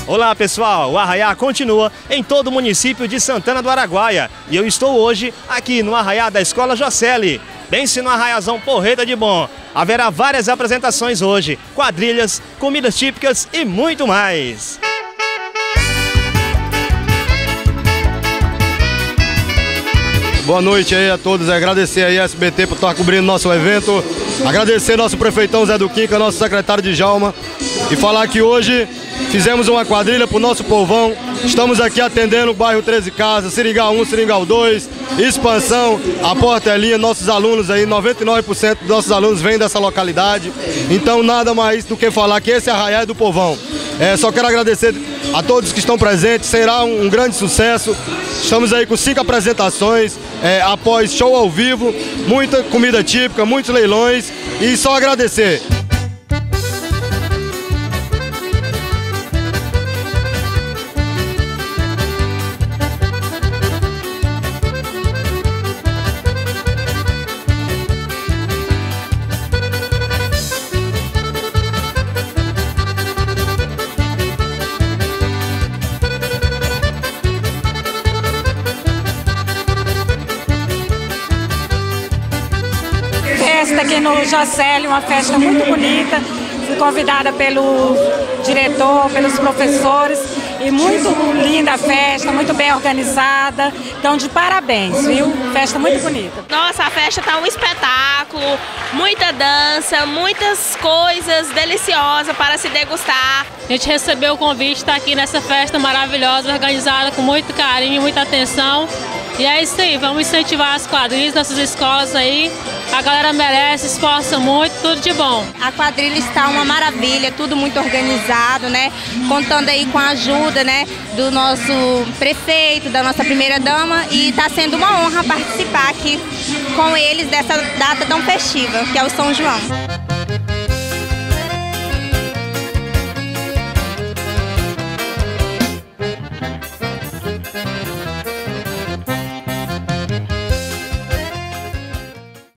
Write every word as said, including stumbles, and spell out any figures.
Olá pessoal, o Arraiá continua em todo o município de Santana do Araguaia e eu estou hoje aqui no Arraiá da Escola Jocelyn. Pense no Arraiazão porreta de bom. Haverá várias apresentações hoje, quadrilhas, comidas típicas e muito mais. Boa noite aí a todos, agradecer aí a S B T por estar cobrindo nosso evento, agradecer nosso prefeitão Zé do Quinca, nosso secretário de Djalma, e falar que hoje fizemos uma quadrilha para o nosso povão. Estamos aqui atendendo o bairro treze Casas, Seringal um, Seringal dois, Expansão, a Portelinha, nossos alunos aí, noventa e nove por cento dos nossos alunos vêm dessa localidade. Então nada mais do que falar que esse Arraiá é do povão. É, só quero agradecer a todos que estão presentes, será um, um grande sucesso. Estamos aí com cinco apresentações, é, após show ao vivo, muita comida típica, muitos leilões e só agradecer. Festa aqui no Jocelyn, uma festa muito bonita. Fui convidada pelo diretor, pelos professores e muito linda a festa, muito bem organizada. Então, de parabéns, viu? Festa muito bonita. Nossa, a festa tá um espetáculo, muita dança, muitas coisas deliciosas para se degustar. A gente recebeu o convite, está aqui nessa festa maravilhosa, organizada com muito carinho, muita atenção. E é isso aí, vamos incentivar as quadrilhas, nossas escolas aí. A galera merece, esforça muito, tudo de bom. A quadrilha está uma maravilha, tudo muito organizado, né? Contando aí com a ajuda, né, do nosso prefeito, da nossa primeira dama, e está sendo uma honra participar aqui com eles dessa data tão festiva, que é o São João.